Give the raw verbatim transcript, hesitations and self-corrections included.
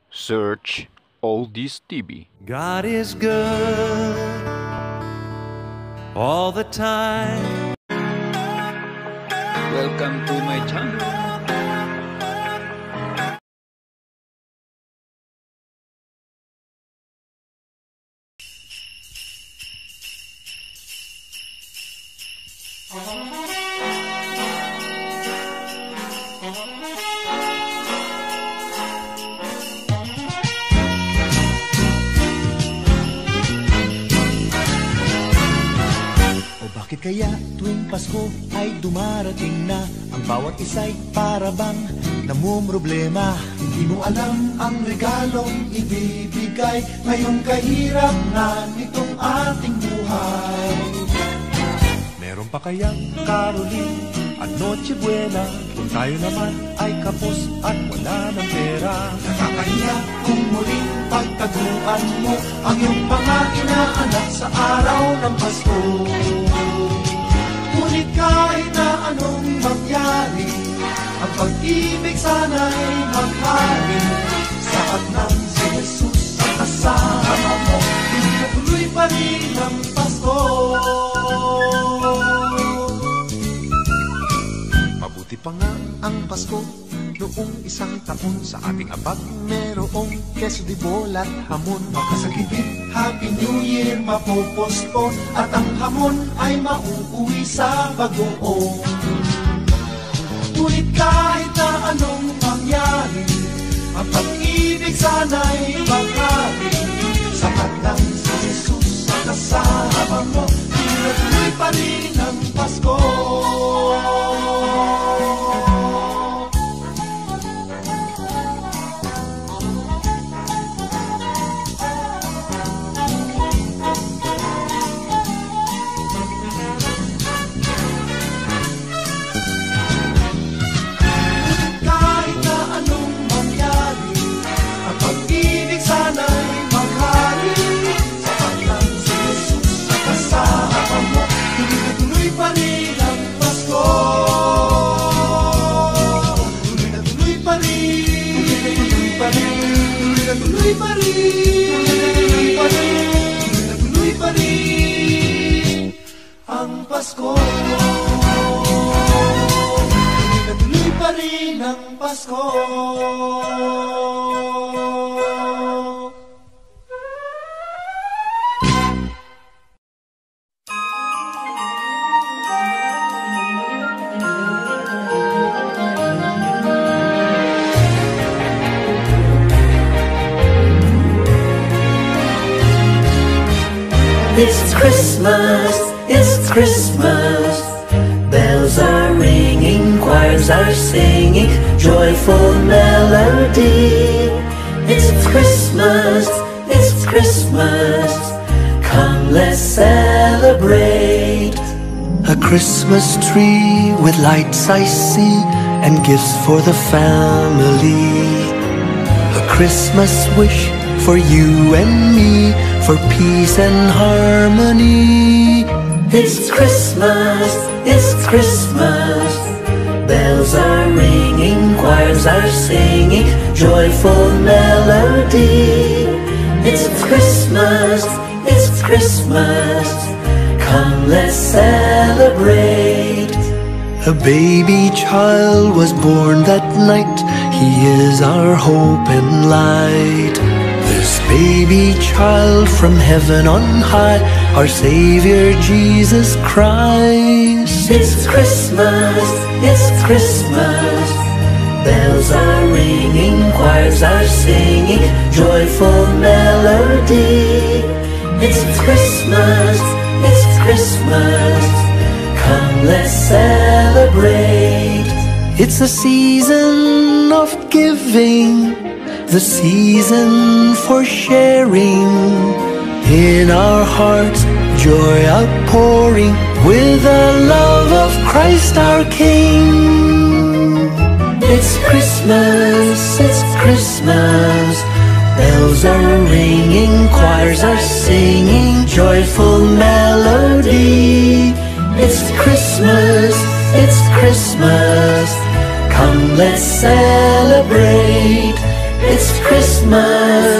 Search Oldies T V. God is good all the time. Welcome to my channel. Bakit kaya tuwing Pasko ay dumarating na ang bawat isa'y parabang namumroblema? Hindi mo alam ang regalong ibibigay ngayong kahirap na nitong ating buhay. Meron pa kayang Caroling at Noche Buena kung tayo naman ay kapos at wala ng pera? Nakakahiya kung muling pagtaguan mo ang iyong mga inaanak sa araw ng Pasko. Ngunit kahit na anong mangyari, ang pag-ibig sana'y maghari. Sapat ng si Jesus ang kasama mo, tuloy pa rin ang Pasko. Mabuti pa nga ang Pasko noong isang taon. Sa ating abag merong keso de bola at hamon. Makasagipin, Happy New Year mapopospon, at ang hamon ay mauuwi sa bagoong. Ngunit kahit na anong mangyari, ang pag-ibig sana'y maghari. Sapat lang si Jesus sa kasama mo, tuloy pa rin ang Pasko. Tuloy pa rin, tuloy pa rin ang Pasko. Tuloy pa rin ang Pasko. It's Christmas, it's Christmas. Bells are ringing, choirs are singing, joyful melody. It's Christmas, it's Christmas. Come, let's celebrate. A Christmas tree with lights I see, and gifts for the family. A Christmas wish for you and me, for peace and harmony. It's Christmas, it's Christmas. Bells are ringing, choirs are singing, joyful melody. It's Christmas, it's Christmas. Come, let's celebrate. A baby child was born that night. He is our hope and light. This baby child from heaven on high, our Savior Jesus Christ. It's Christmas, it's Christmas. Bells are ringing, choirs are singing, joyful melody. It's Christmas, it's Christmas. Come, let's celebrate. It's a season of giving, the season for sharing. In our hearts, joy outpouring, with the love of Christ our King. It's Christmas, it's Christmas. Bells are ringing, choirs are singing, joyful melody. It's Christmas, it's Christmas. Come, let's celebrate. It's Christmas. Christmas.